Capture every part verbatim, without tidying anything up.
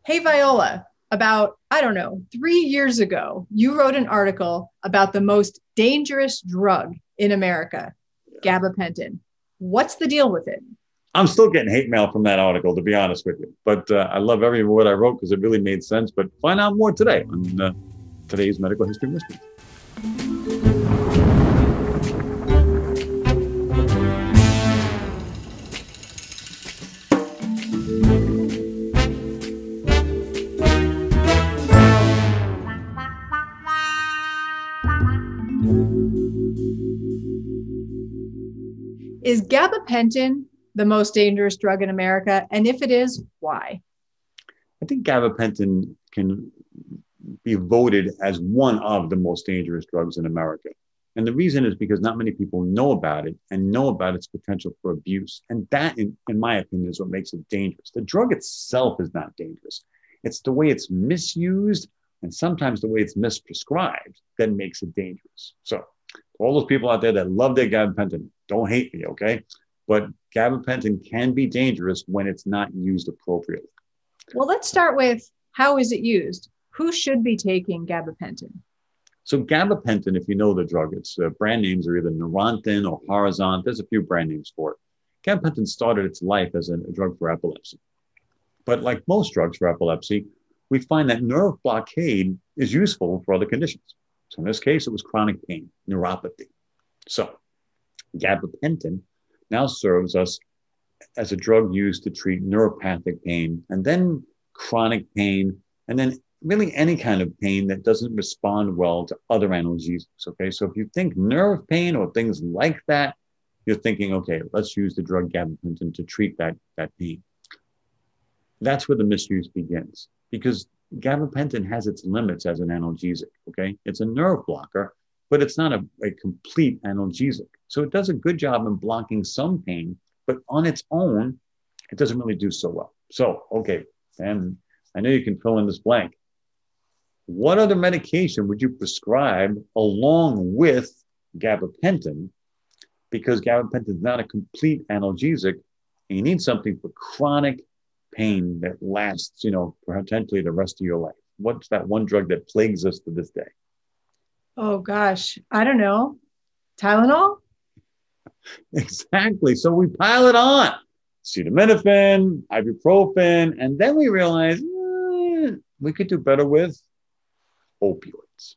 Hey, Viola, about, I don't know, three years ago, you wrote an article about the most dangerous drug in America, gabapentin. What's the deal with it? I'm still getting hate mail from that article, to be honest with you. But uh, I love every word I wrote because it really made sense. But find out more today on uh, today's Medical History Mysteries. Is gabapentin the most dangerous drug in America? And if it is, why? I think gabapentin can be voted as one of the most dangerous drugs in America. And the reason is because not many people know about it and know about its potential for abuse. And that, in, in my opinion, is what makes it dangerous. The drug itself is not dangerous. It's the way it's misused and sometimes the way it's misprescribed that makes it dangerous. So all those people out there that love their gabapentin, don't hate me, okay? But gabapentin can be dangerous when it's not used appropriately. Well, let's start with, how is it used? Who should be taking gabapentin? So gabapentin, if you know the drug, its uh, brand names are either Neurontin or Horizont. There's a few brand names for it. Gabapentin started its life as a, a drug for epilepsy. But like most drugs for epilepsy, we find that nerve blockade is useful for other conditions. So in this case, it was chronic pain, neuropathy. So gabapentin now serves us as a drug used to treat neuropathic pain and then chronic pain, and then really any kind of pain that doesn't respond well to other analgesics, okay? So if you think nerve pain or things like that, you're thinking, okay, let's use the drug gabapentin to treat that, that pain. That's where the misuse begins, because gabapentin has its limits as an analgesic, okay? It's a nerve blocker, but it's not a, a complete analgesic. So it does a good job in blocking some pain, but on its own, it doesn't really do so well. So, okay, and I know you can fill in this blank. What other medication would you prescribe along with gabapentin? Because gabapentin is not a complete analgesic, and you need something for chronic pain that lasts, you know, potentially the rest of your life. What's that one drug that plagues us to this day? Oh gosh, I don't know. Tylenol? Exactly. So we pile it on. Acetaminophen, ibuprofen, and then we realize eh, we could do better with opioids.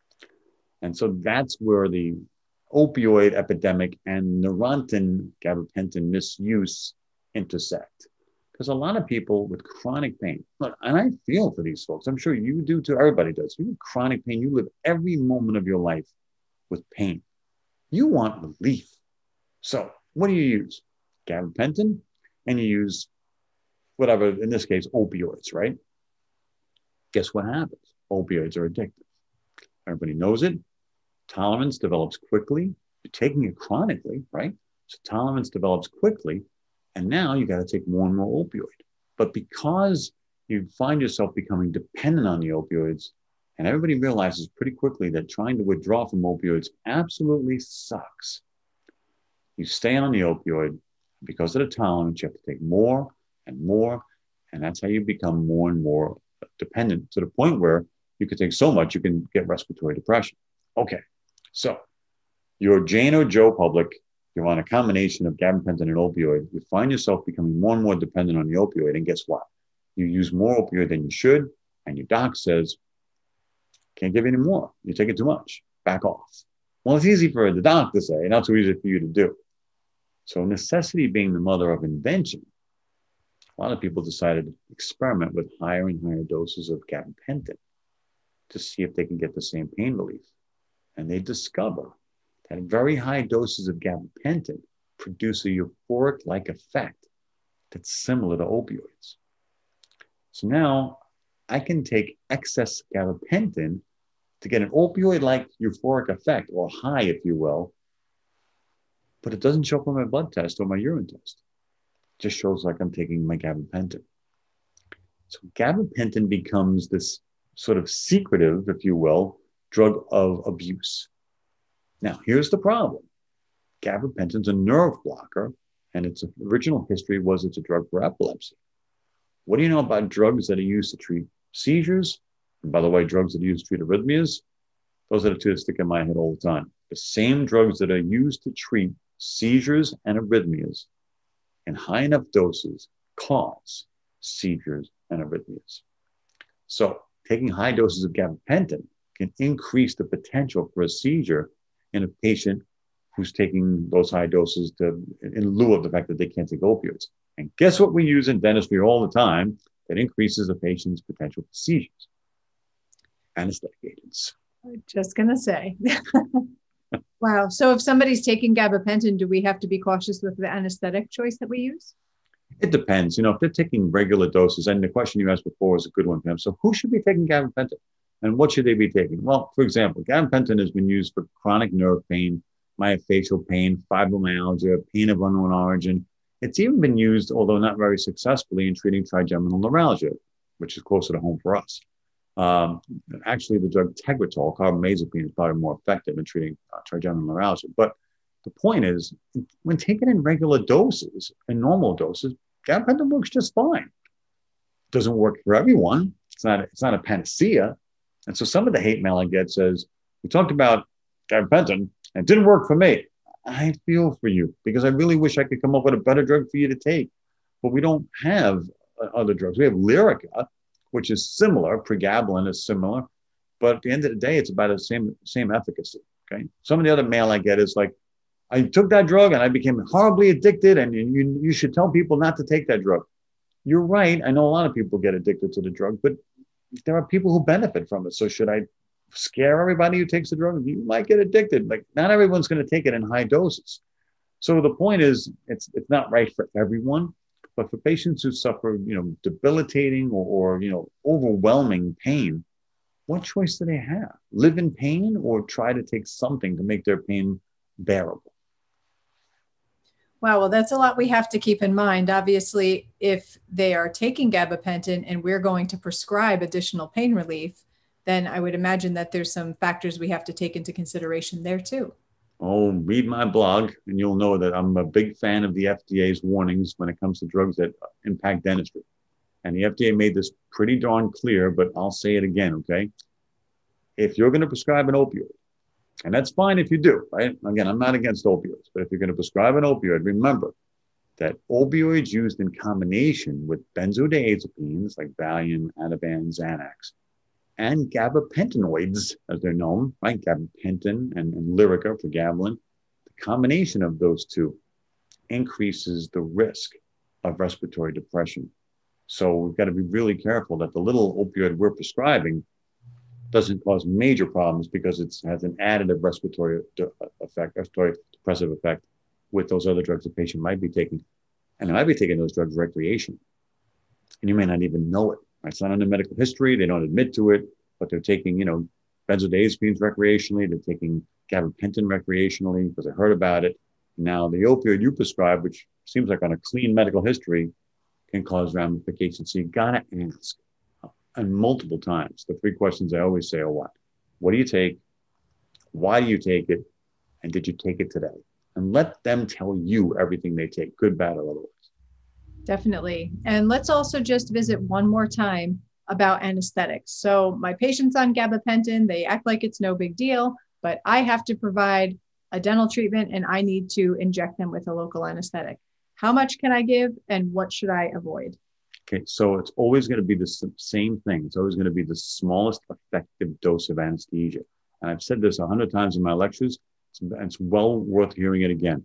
And so that's where the opioid epidemic and Neurontin gabapentin misuse intersect. Because a lot of people with chronic pain, look, and I feel for these folks, I'm sure you do too, everybody does. You have chronic pain, you live every moment of your life with pain. You want relief. So what do you use? Gabapentin, and you use whatever, in this case, opioids, right? Guess what happens? Opioids are addictive. Everybody knows it. Tolerance develops quickly. You're taking it chronically, right? So tolerance develops quickly. And now you got to take more and more opioid. But because you find yourself becoming dependent on the opioids, and everybody realizes pretty quickly that trying to withdraw from opioids absolutely sucks. You stay on the opioid. Because of the tolerance, you have to take more and more. And that's how you become more and more dependent, to the point where you can take so much you can get respiratory depression. Okay, so you're Jane or Joe public. You're on a combination of gabapentin and opioid. You find yourself becoming more and more dependent on the opioid. And guess what? You use more opioid than you should. And your doc says, can't give you any more. You're taking too much. Back off. Well, it's easy for the doc to say, not so easy for you to do. So necessity being the mother of invention, a lot of people decided to experiment with higher and higher doses of gabapentin to see if they can get the same pain relief. And they discover that very high doses of gabapentin produce a euphoric-like effect that's similar to opioids. So now I can take excess gabapentin to get an opioid-like euphoric effect, or high, if you will, but it doesn't show up on my blood test or my urine test. It just shows like I'm taking my gabapentin. So gabapentin becomes this sort of secretive, if you will, drug of abuse. Now, here's the problem. Gabapentin's a nerve blocker, and its original history was it's a drug for epilepsy. What do you know about drugs that are used to treat seizures? And by the way, drugs that are used to treat arrhythmias, those are the two that stick in my head all the time. The same drugs that are used to treat seizures and arrhythmias in high enough doses cause seizures and arrhythmias. So taking high doses of gabapentin can increase the potential for a seizure in a patient who's taking those high doses to, in lieu of the fact that they can't take opioids. And guess what we use in dentistry all the time that increases a patient's potential for seizures? Anesthetic agents. I'm just going to say. Wow. So if somebody's taking gabapentin, do we have to be cautious with the anesthetic choice that we use? It depends. You know, if they're taking regular doses, and the question you asked before is a good one, Pam. So who should be taking gabapentin? And what should they be taking? Well, for example, gabapentin has been used for chronic nerve pain, myofascial pain, fibromyalgia, pain of unknown origin. It's even been used, although not very successfully, in treating trigeminal neuralgia, which is closer to home for us. Um, actually, the drug Tegretol, carbamazepine, is probably more effective in treating uh, trigeminal neuralgia. But the point is, when taken in regular doses, in normal doses, gabapentin works just fine. Doesn't work for everyone. It's not, it's not a panacea. And so some of the hate mail I get says, we talked about gabapentin and it didn't work for me. I feel for you because I really wish I could come up with a better drug for you to take. But we don't have uh, other drugs. We have Lyrica, which is similar. Pregabalin is similar. But at the end of the day, it's about the same, same efficacy. Okay. Some of the other mail I get is like, I took that drug and I became horribly addicted, and you, you should tell people not to take that drug. You're right. I know a lot of people get addicted to the drug, but there are people who benefit from it. So should I scare everybody who takes the drug? You might get addicted. Like, not everyone's going to take it in high doses. So the point is, it's it's not right for everyone, but for patients who suffer, you know, debilitating or, or you know, overwhelming pain, what choice do they have? Live in pain or try to take something to make their pain bearable? Wow, well, that's a lot we have to keep in mind. Obviously, if they are taking gabapentin and we're going to prescribe additional pain relief, then I would imagine that there's some factors we have to take into consideration there too. Oh, read my blog and you'll know that I'm a big fan of the F D A's warnings when it comes to drugs that impact dentistry. And the F D A made this pretty darn clear, but I'll say it again, okay? If you're going to prescribe an opioid, and that's fine if you do, right? Again, I'm not against opioids, but if you're going to prescribe an opioid, remember that opioids used in combination with benzodiazepines like Valium, Ativan, Xanax, and gabapentinoids, as they're known, right? Gabapentin and, and Lyrica for Gabapentin, the combination of those two increases the risk of respiratory depression. So we've got to be really careful that the little opioid we're prescribing doesn't cause major problems because it has an additive respiratory effect, respiratory depressive effect with those other drugs the patient might be taking. And they might be taking those drugs recreationally. And you may not even know it. Right? It's not on the medical history. They don't admit to it, but they're taking, you know, benzodiazepines recreationally. They're taking gabapentin recreationally because they heard about it. Now, the opioid you prescribe, which seems like on a clean medical history, can cause ramifications. So you got to ask. And multiple times, the three questions I always say are what? What do you take? Why do you take it? And did you take it today? And let them tell you everything they take, good, bad, or otherwise. Definitely. And let's also just visit one more time about anesthetics. So my patient's on gabapentin, they act like it's no big deal, but I have to provide a dental treatment and I need to inject them with a local anesthetic. How much can I give and what should I avoid? Okay, so it's always going to be the same thing. It's always going to be the smallest effective dose of anesthesia. And I've said this a hundred times in my lectures. It's, it's well worth hearing it again.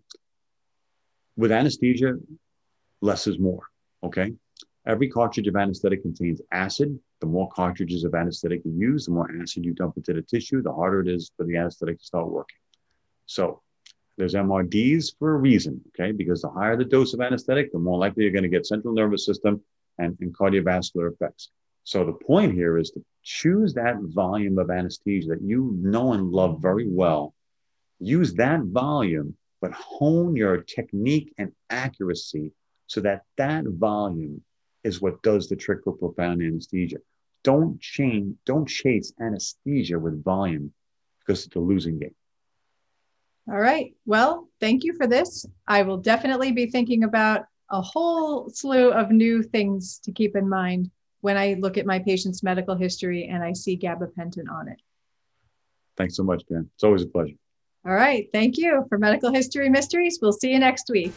With anesthesia, less is more, okay? Every cartridge of anesthetic contains acid. The more cartridges of anesthetic you use, the more acid you dump into the tissue, the harder it is for the anesthetic to start working. So there's M R Ds for a reason, okay? Because the higher the dose of anesthetic, the more likely you're going to get central nervous system and, and cardiovascular effects. So the point here is to choose that volume of anesthesia that you know and love very well. Use that volume, but hone your technique and accuracy so that that volume is what does the trick for profound anesthesia. Don't change, don't chase anesthesia with volume because it's a losing game. All right. Well, thank you for this. I will definitely be thinking about a whole slew of new things to keep in mind when I look at my patient's medical history and I see gabapentin on it. Thanks so much, Dan. It's always a pleasure. All right. Thank you for Medical History Mysteries. We'll see you next week.